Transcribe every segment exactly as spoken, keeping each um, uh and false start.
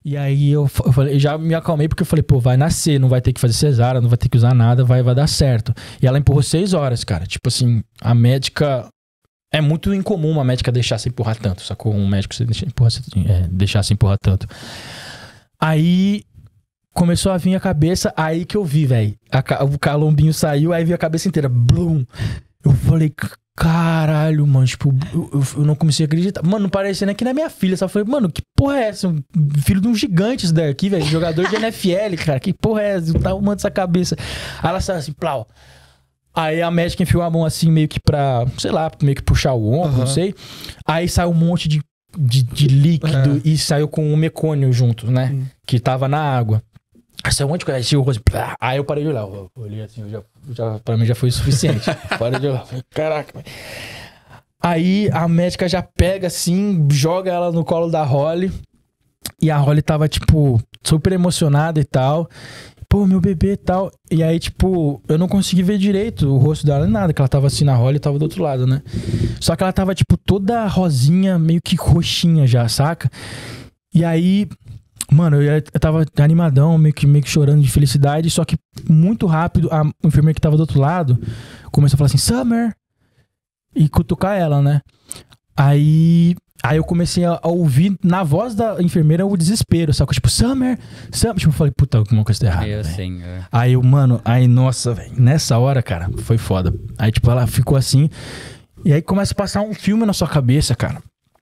E aí eu, eu falei, já me acalmei porque eu falei, pô, vai nascer, não vai ter que fazer cesárea, não vai ter que usar nada, vai, vai dar certo. E ela empurrou seis horas, cara. Tipo assim, a médica... É muito incomum uma médica deixar se empurrar tanto, sacou? Um médico se deixar, empurrar, é, deixar se empurrar tanto. Aí começou a vir a cabeça, aí que eu vi, velho. O calombinho saiu, aí vi a cabeça inteira. Blum! Eu falei... Caralho, mano, tipo, eu, eu não comecei a acreditar. Mano, não parecia nem que não é minha filha. Só falei, mano, que porra é essa? Um filho de um gigante isso daqui, velho. Jogador de N F L, cara. Que porra é essa? Tá arrumando essa cabeça. Aí ela saiu assim, plau. Aí a médica enfiou a mão assim, meio que pra, sei lá, meio que puxar o ombro, uhum. não sei. Aí saiu um monte de, de, de líquido é. e saiu com o mecônio junto, né? Hum. Que tava na água. Aí saiu um monte de coisa. Aí, rosto, aí eu parei de olhar. Eu olhei assim, eu já, já, pra mim já foi o suficiente. Parei de olhar. Caraca. Aí a médica já pega assim, joga ela no colo da Holly. E a Holly tava, tipo, super emocionada e tal. Pô, meu bebê e tal. E aí, tipo, eu não consegui ver direito o rosto dela nem nada. Que ela tava assim na Holly e tava do outro lado, né? Só que ela tava, tipo, toda rosinha, meio que roxinha já, saca? E aí... Mano, eu, eu tava animadão, meio que, meio que chorando de felicidade. Só que muito rápido, a enfermeira que tava do outro lado começou a falar assim, Summer! E cutucar ela, né? Aí... Aí eu comecei a, a ouvir na voz da enfermeira o desespero, sabe? Tipo, Summer, Summer. Tipo, eu falei, puta, alguma coisa tá errada. Eu sim, é. Aí eu, mano, aí, nossa, velho. Nessa hora, cara, foi foda. Aí, tipo, ela ficou assim. E aí começa a passar um filme na sua cabeça, cara.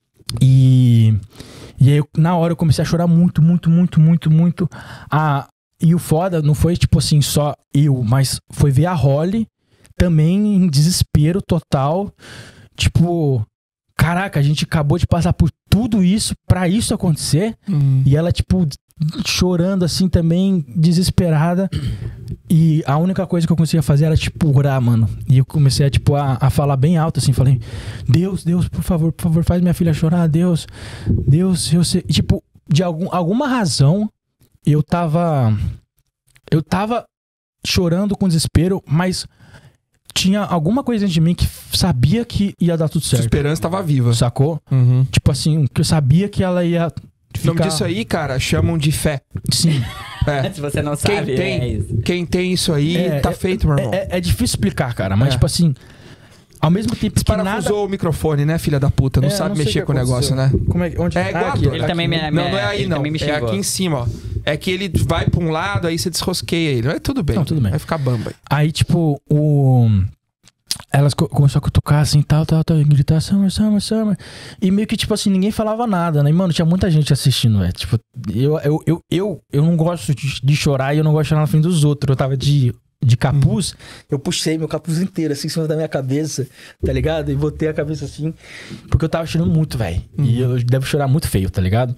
E. E aí, eu, na hora, eu comecei a chorar muito, muito, muito, muito, muito. Ah, e o foda não foi, tipo assim, só eu, mas foi ver a Holly também em desespero total. Tipo. Caraca, a gente acabou de passar por tudo isso pra isso acontecer. Uhum. E ela, tipo, chorando assim também, desesperada. E a única coisa que eu conseguia fazer era, tipo, orar, mano. E eu comecei a, tipo, a, a falar bem alto, assim. Falei, Deus, Deus, por favor, por favor, faz minha filha chorar. Deus, Deus, eu sei. E, tipo, de algum, alguma razão, eu tava... Eu tava chorando com desespero, mas... Tinha alguma coisa dentro de mim que sabia que ia dar tudo certo. Sua esperança estava viva. Sacou? Uhum. Tipo assim, que eu sabia que ela ia ficar... O nome disso aí, cara, chamam de fé. Sim. É. Se você não sabe, quem tem, é isso. Quem tem isso aí, é, tá é, feito, meu irmão. É, é, é difícil explicar, cara, mas é. tipo assim... Ao mesmo tempo que parafusou nada... o microfone, né, filha da puta? Não é, sabe não mexer com o negócio, né? Como é, onde... é igual ah, aqui, ele aqui. também me, Não, não é aí, não. Me é aqui em cima, ó. É que ele vai pra um lado, aí você desrosqueia ele. Mas tudo bem. Não, tudo bem. Vai ficar bamba aí. Aí, tipo, o... Elas co começaram a cutucar assim, tal, tal, tal, e gritar, Summer, Summer, Summer. E meio que, tipo assim, ninguém falava nada, né? E, mano, tinha muita gente assistindo, velho. Tipo, eu, eu, eu, eu, eu não gosto de, de chorar e eu não gosto de chorar na frente dos outros. Eu tava de, de capuz, uhum. eu puxei meu capuz inteiro, assim, em cima da minha cabeça, tá ligado? E botei a cabeça assim, porque eu tava chorando muito, velho. Uhum. E eu devo chorar muito feio, tá ligado?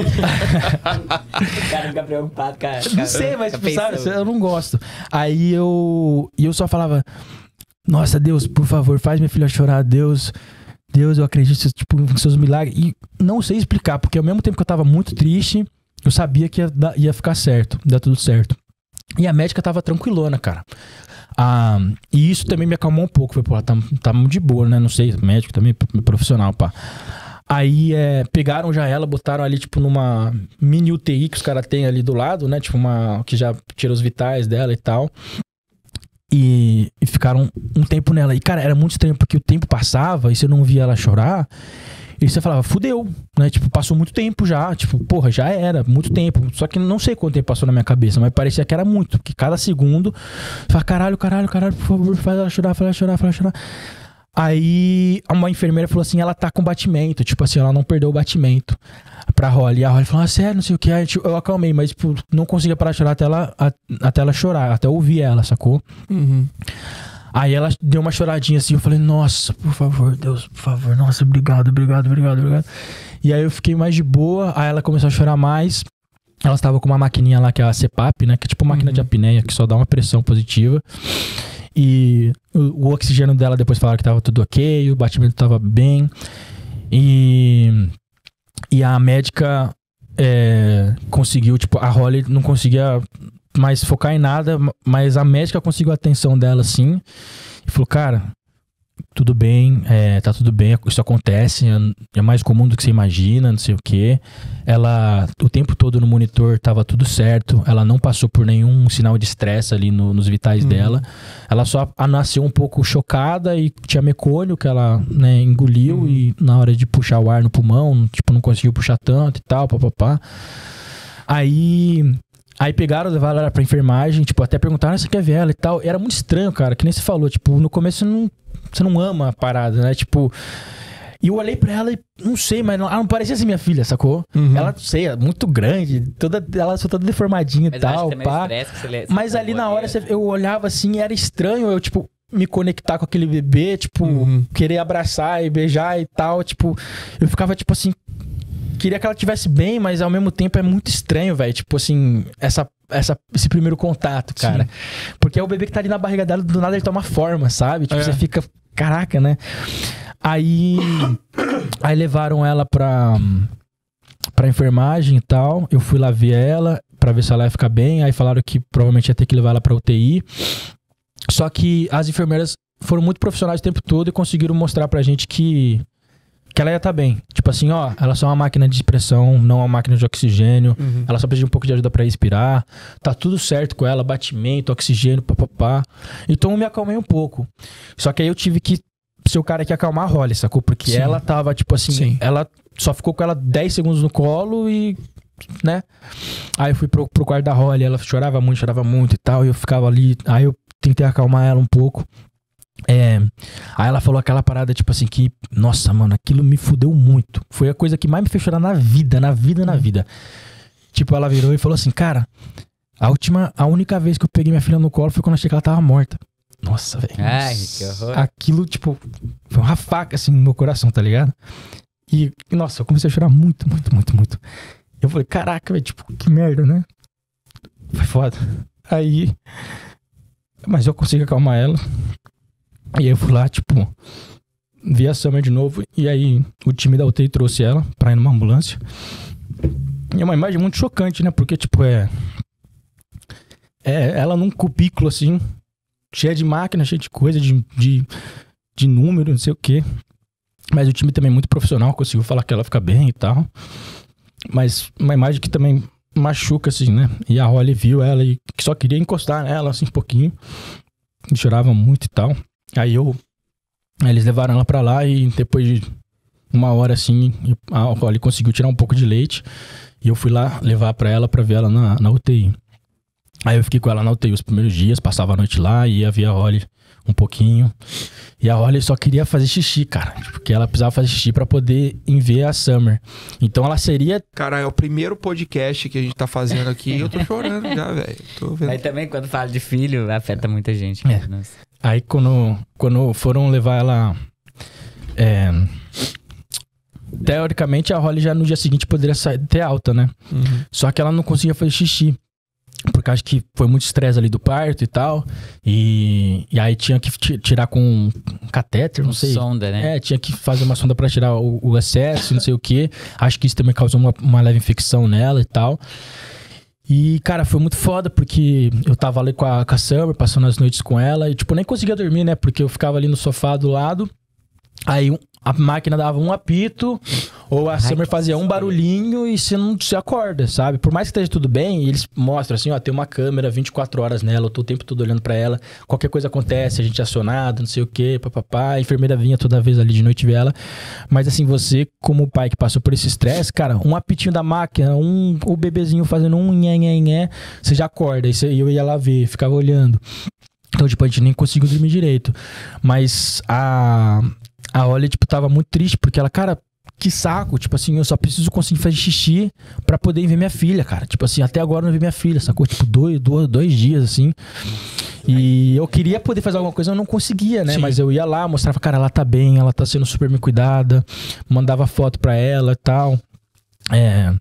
O cara fica preocupado, cara. Não sei, mas, tipo, sabe, eu não gosto. Aí eu, e eu só falava... Nossa, Deus, por favor, faz minha filha chorar. Deus, Deus, eu acredito tipo, em seus milagres. E não sei explicar, porque ao mesmo tempo que eu tava muito triste, eu sabia que ia, dar, ia ficar certo, ia dar tudo certo. E a médica tava tranquilona, cara. Ah, e isso também me acalmou um pouco. Falei, pô, tá, tá de boa, né? Não sei, médico também, profissional, pá. Aí é, pegaram já ela, botaram ali, tipo, numa mini U T I que os caras têm ali do lado, né? Tipo, uma que já tira os vitais dela e tal. E, e ficaram um tempo nela. E, cara, era muito estranho, porque o tempo passava e você não via ela chorar. E você falava, fudeu, né? Tipo, passou muito tempo já. Tipo, porra, já era, muito tempo. Só que não sei quanto tempo passou na minha cabeça, mas parecia que era muito. Porque cada segundo, você fala, caralho, caralho, caralho, por favor, faz ela chorar, faz ela chorar, faz ela chorar. Aí, uma enfermeira falou assim, ela tá com batimento. Tipo assim, ela não perdeu o batimento pra Holly. E a Holly falou, ah, sério, não sei o que. Aí eu acalmei, mas tipo, não conseguia parar de chorar até ela, a, até ela chorar, até eu ouvir ela, sacou? Uhum. Aí ela deu uma choradinha assim, eu falei, nossa, por favor, Deus, por favor, nossa, obrigado, obrigado, obrigado, obrigado. E aí eu fiquei mais de boa, aí ela começou a chorar mais. Ela estava com uma maquininha lá, que é a C PAP, né? Que é tipo uma máquina uhum. de apneia, que só dá uma pressão positiva. E o, o oxigênio dela depois falaram que tava tudo ok, o batimento tava bem. E, e a médica é, conseguiu, tipo, a Holly não conseguia mais focar em nada, mas a médica conseguiu a atenção dela, assim, e falou, cara, tudo bem, é, tá tudo bem, isso acontece, é mais comum do que você imagina, não sei o quê. Ela, o tempo todo no monitor tava tudo certo, ela não passou por nenhum sinal de estresse ali no, nos vitais uhum. dela. Ela só nasceu um pouco chocada e tinha mecônio que ela, né, engoliu uhum. e na hora de puxar o ar no pulmão, tipo, não conseguiu puxar tanto e tal, papapá. Aí... Aí pegaram, levaram ela pra enfermagem, tipo, até perguntaram se quer ver ela e tal. E era muito estranho, cara, que nem você falou, tipo, no começo você não, você não ama a parada, né? Tipo, e eu olhei pra ela e não sei, mas não, ela não parecia ser minha filha, sacou? Uhum. Ela, não sei, é muito grande, toda, ela só toda deformadinha e tal, pá. Mas ali na hora você, eu olhava assim e era estranho, eu, tipo, me conectar com aquele bebê, tipo, uhum. querer abraçar e beijar e tal, tipo, eu ficava, tipo assim, queria que ela estivesse bem, mas ao mesmo tempo é muito estranho, velho. Tipo assim, essa, essa, esse primeiro contato, cara. Sim. Porque é o bebê que tá ali na barriga dela, do nada ele toma forma, sabe? Tipo, é. Você fica, caraca, né? Aí, aí levaram ela pra, pra enfermagem e tal. Eu fui lá ver ela pra ver se ela ia ficar bem. Aí falaram que provavelmente ia ter que levar ela pra U T I. Só que as enfermeiras foram muito profissionais o tempo todo e conseguiram mostrar pra gente que... que ela ia estar bem. Tipo assim, ó, ela só é uma máquina de pressão, não uma máquina de oxigênio. Uhum. Ela só precisa de um pouco de ajuda pra respirar. Tá tudo certo com ela, batimento, oxigênio, papapá. Então eu me acalmei um pouco. Só que aí eu tive que ser o cara que acalmar a Holly, sacou? Porque Sim. ela tava, tipo assim, Sim. ela só ficou com ela dez segundos no colo e... né? Aí eu fui pro, pro quarto da Holly, ela chorava muito, chorava muito e tal. E eu ficava ali, aí eu tentei acalmar ela um pouco. É, aí ela falou aquela parada, tipo assim, que, nossa, mano, aquilo me fudeu muito. Foi a coisa que mais me fez chorar na vida, na vida, na vida. Tipo, ela virou e falou assim, cara, a última, a única vez que eu peguei minha filha no colo foi quando eu achei que ela tava morta. Nossa, velho. Ai, que horror. Aquilo, tipo, foi uma faca, assim, no meu coração, tá ligado? E, nossa, eu comecei a chorar muito, muito, muito, muito. Eu falei, caraca, velho, tipo, que merda, né? Foi foda. Aí, mas eu consegui acalmar ela. E aí eu fui lá, tipo, vi a Summer de novo. E aí o time da U T I trouxe ela pra ir numa ambulância. E é uma imagem muito chocante, né? Porque, tipo, é... É ela num cubículo, assim, cheia de máquina, cheia de coisa, de, de, de número, não sei o quê. Mas o time também é muito profissional, conseguiu falar que ela fica bem e tal. Mas uma imagem que também machuca, assim, né? E a Holly viu ela e só queria encostar nela, assim, um pouquinho. E chorava muito e tal. Aí eu... Aí eles levaram ela pra lá e depois de uma hora, assim, a Holly conseguiu tirar um pouco de leite. E eu fui lá levar pra ela pra ver ela na, na U T I. Aí eu fiquei com ela na U T I os primeiros dias, passava a noite lá, ia ver a Holly um pouquinho. E a Holly só queria fazer xixi, cara. Porque ela precisava fazer xixi pra poder ir ver a Summer. Então ela seria... Cara, é o primeiro podcast que a gente tá fazendo aqui e eu tô chorando já, velho. Tô vendo. Aí também, quando fala de filho, afeta muita gente. É. Nossa. Aí quando, quando foram levar ela... É, teoricamente a Holly já no dia seguinte poderia sair, ter alta, né? Uhum. Só que ela não conseguia fazer xixi. Porque acho que foi muito estresse ali do parto e tal. E, e aí tinha que tirar com um catéter, não um sei. Sonda, né? É, tinha que fazer uma sonda pra tirar o, o excesso, não sei o quê. Acho que isso também causou uma, uma leve infecção nela e tal. E, cara, foi muito foda, porque eu tava ali com a, com a Summer, passando as noites com ela. E, tipo, nem conseguia dormir, né? Porque eu ficava ali no sofá do lado. Aí a máquina dava um apito, ou a Ai, Summer fazia um barulhinho e você não se acorda, sabe? Por mais que esteja tudo bem, eles mostram assim, ó, tem uma câmera vinte e quatro horas nela, eu tô o tempo todo olhando pra ela, qualquer coisa acontece, a gente é acionado, não sei o quê, papapá, a enfermeira vinha toda vez ali de noite ver ela. Mas assim, você, como pai que passou por esse estresse, cara, um apitinho da máquina, um, o bebezinho fazendo um nhé, nhé, nhé, você já acorda, e você, eu ia lá ver, ficava olhando. Então, tipo, a gente nem conseguiu dormir direito. Mas a... A Holly, tipo, tava muito triste, porque ela, cara, que saco, tipo assim, eu só preciso conseguir fazer xixi pra poder ver minha filha, cara. Tipo assim, até agora eu não vi minha filha, sacou? Tipo, dois, dois, dois dias, assim. E eu queria poder fazer alguma coisa, eu não conseguia, né? Sim. Mas eu ia lá, mostrava, cara, ela tá bem, ela tá sendo super bem cuidada, mandava foto pra ela e tal. É...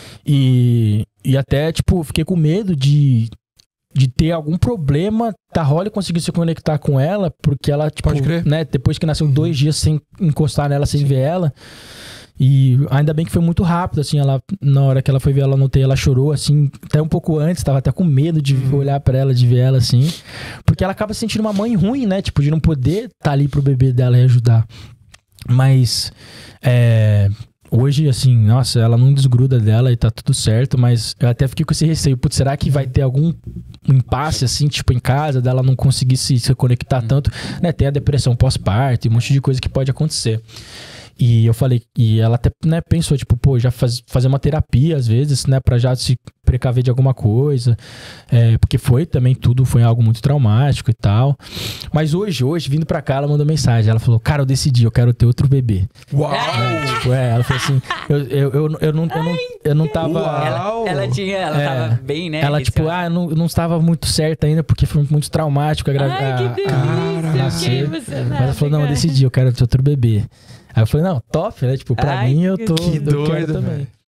E, e até, tipo, fiquei com medo de... de ter algum problema da Holly conseguir se conectar com ela, porque ela, tipo, Pode crer. né, depois que nasceu dois dias sem encostar nela, sem Sim. ver ela. E ainda bem que foi muito rápido, assim, ela, na hora que ela foi ver ela no U T I, ela chorou, assim, até um pouco antes, tava até com medo de Uhum. olhar pra ela, de ver ela, assim, porque ela acaba se sentindo uma mãe ruim, né, tipo, de não poder estar tá ali pro bebê dela e ajudar. Mas, é... hoje, assim, nossa, ela não desgruda dela e tá tudo certo, mas eu até fiquei com esse receio. Putz, será que vai ter algum impasse, assim, tipo, em casa, dela não conseguir se, se conectar tanto? Né, tem a depressão pós-parto e um monte de coisa que pode acontecer. E eu falei, e ela até, né, pensou, tipo, pô, já faz, fazer uma terapia às vezes, né, pra já se precaver de alguma coisa, é, porque foi também tudo, foi algo muito traumático e tal. Mas hoje, hoje, vindo pra cá, ela mandou mensagem, ela falou, cara, eu decidi, eu quero ter outro bebê. Uau! É, tipo, é, ela falou assim, eu, eu, eu, eu, não, eu, não, eu não tava... Uau! Ela, ela tinha, ela É. tava bem, né? Ela, tipo, ah, eu não, eu não estava muito certa ainda, porque foi muito traumático a gra- Ai, que a- delícia, a- fiquei nascer. emocionada, Mas ela falou, não, eu cara. decidi, eu quero ter outro bebê. Aí eu falei, não, top, né? Tipo, pra Ai, mim eu que tô. Que eu quero doido, também. velho.